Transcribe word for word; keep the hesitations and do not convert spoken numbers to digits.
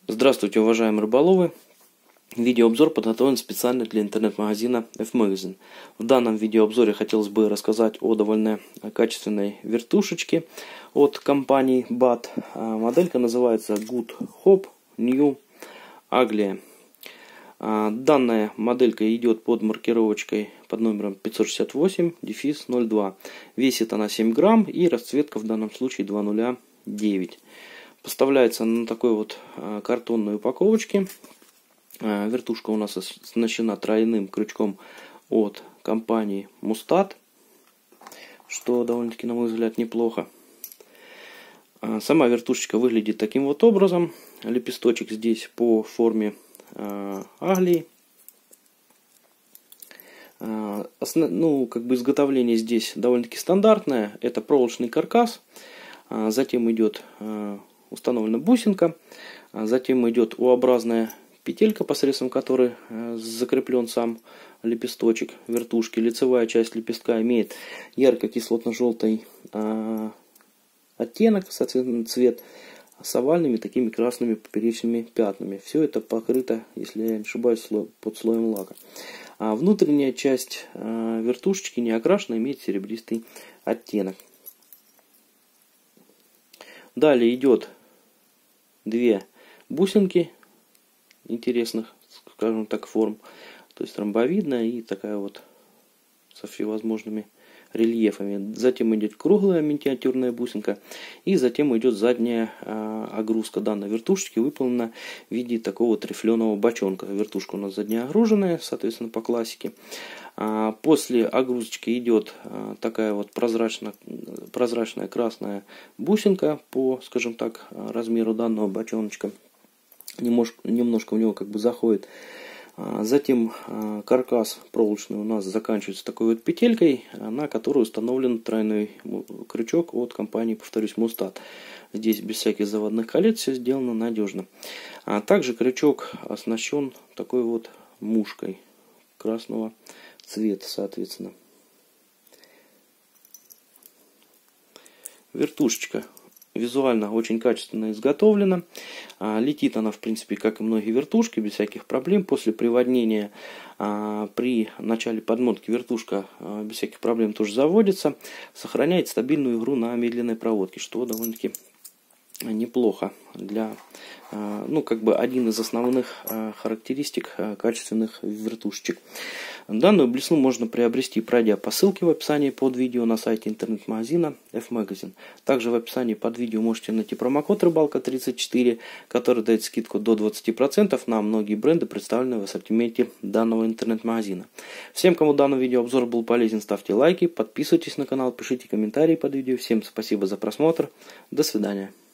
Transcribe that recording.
Здравствуйте, уважаемые рыболовы! Видеообзор подготовлен специально для интернет-магазина F-Magazine. В данном видеообзоре хотелось бы рассказать о довольно качественной вертушечке от компании бат. Моделька называется Good Hope New Anglia. Данная моделька идет под маркировочкой под номером пятьсот шестьдесят восемь ноль два. Весит она семь грамм и расцветка в данном случае два ноль девять. Поставляется на такой вот картонной упаковочке. Вертушка у нас оснащена тройным крючком от компании Mustad, что довольно-таки, на мой взгляд, неплохо. Сама вертушечка выглядит таким вот образом. Лепесточек здесь по форме Англии. Ну, как бы изготовление здесь довольно-таки стандартное. Это проволочный каркас. Затем идет установлена бусинка. Затем идет У-образная петелька, посредством которой закреплен сам лепесточек вертушки. Лицевая часть лепестка имеет ярко-кислотно-желтый оттенок, соответственно, цвет, с овальными такими красными поперечными пятнами. Все это покрыто, если я не ошибаюсь, под слоем лака. А внутренняя часть вертушечки не окрашена, имеет серебристый оттенок. Далее идет две бусинки интересных, скажем так, форм. То есть ромбовидная и такая вот со всевозможными рельефами. Затем идет круглая миниатюрная бусинка. И затем идет задняя а, огрузка данной вертушечки, выполнена в виде такого вот рифленого бочонка. Вертушка у нас задняя огруженная, соответственно, по классике. А, после огрузочки идет а, такая вот прозрачная, прозрачная красная бусинка по, скажем так, размеру данного бочоночка. Немножко, немножко в него как бы заходит. Затем каркас проволочный у нас заканчивается такой вот петелькой, на которую установлен тройной крючок от компании, повторюсь, Mustad. Здесь без всяких заводных колец все сделано надежно. А также крючок оснащен такой вот мушкой красного цвета, соответственно. Вертушечка визуально очень качественно изготовлена. А, летит она, в принципе, как и многие вертушки, без всяких проблем. После приводнения а, при начале подмотки вертушка а, без всяких проблем тоже заводится. Сохраняет стабильную игру на медленной проводке, что довольно-таки неплохо для, а, ну, как бы один из основных а, характеристик а, качественных вертушечек. Данную блесну можно приобрести, пройдя по ссылке в описании под видео на сайте интернет-магазина F-Magazine. Также в описании под видео можете найти промокод рыбалка тридцать четыре, который дает скидку до двадцати процентов на многие бренды, представленные в ассортименте данного интернет-магазина. Всем, кому данный видеообзор был полезен, ставьте лайки, подписывайтесь на канал, пишите комментарии под видео. Всем спасибо за просмотр. До свидания.